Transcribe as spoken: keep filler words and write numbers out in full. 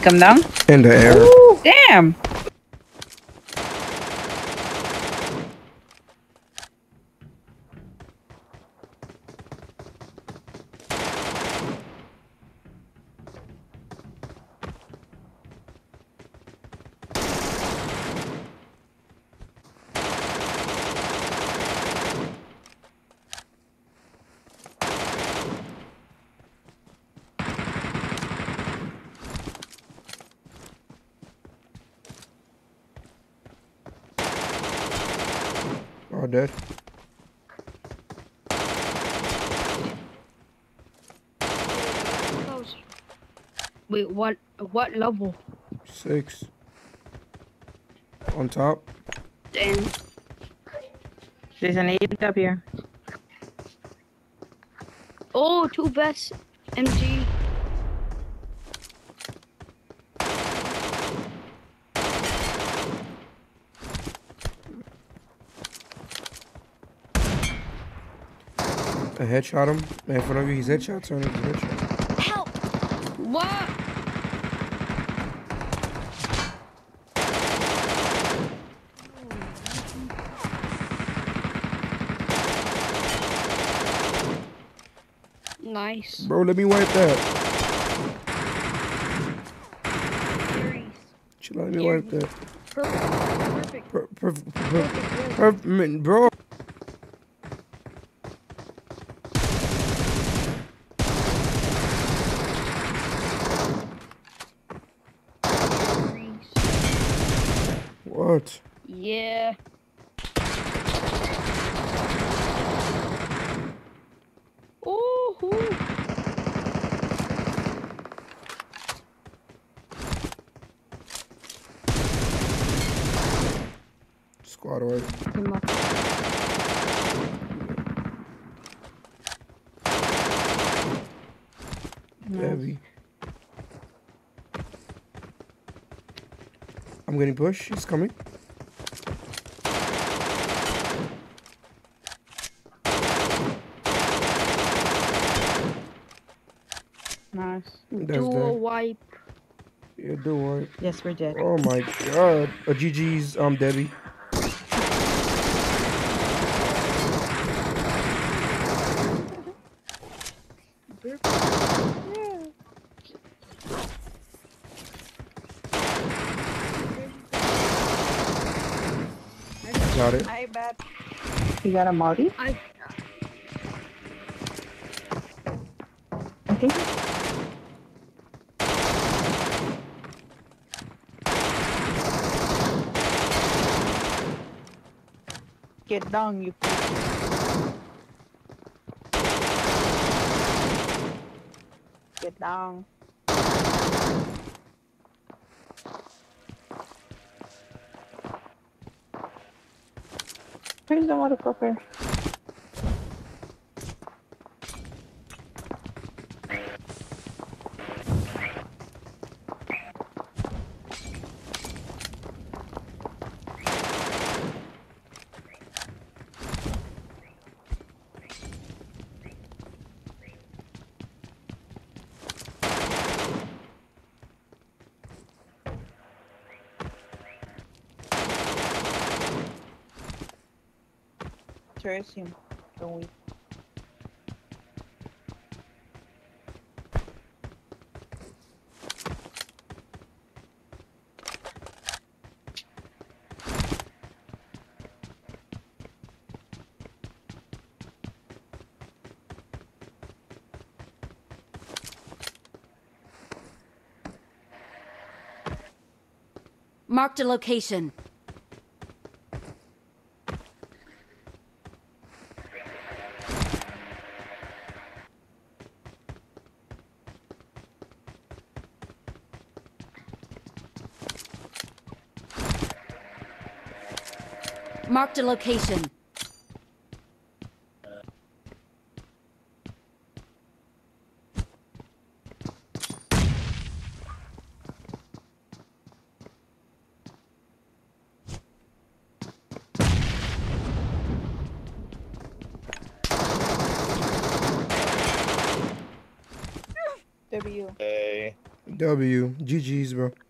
Come down? In the air. Ooh, damn. Oh, dead. Wait, what? What level? Six. On top. Damn. There's an eight up here. Oh, two vests. M G. I headshot him. In front of you, he's headshot. Turn his headshot. Help! What? Nice. Bro, let me wipe that. Chill out, let me wipe that. Perfect. Perfect. Per, per, per, Perfect. per, per, bro. What? Yeah. Ooh. Squad away. Heavy. I'm getting pushed. He's coming. Nice. That's Dual dead. wipe. Yeah, do wipe. Yes, we're dead. Oh my god. A G G's, um, Debbie. Got it. I bet. You got a multi? I. I think. Get down, you. Get down. Where's the motherfucker? Trace him. Don't we? Marked a location. Marked a location. W. Hey. W. G G's, bro.